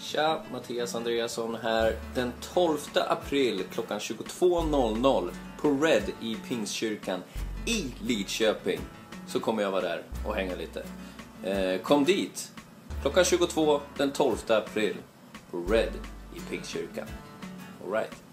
Tja, Mattias Andreasson här. Den 12 april klockan 22.00 på Red i Pingstkyrkan i Lidköping så kommer jag vara där och hänga lite. Kom dit klockan 22 den 12 april på Red i Pingstkyrkan. All right.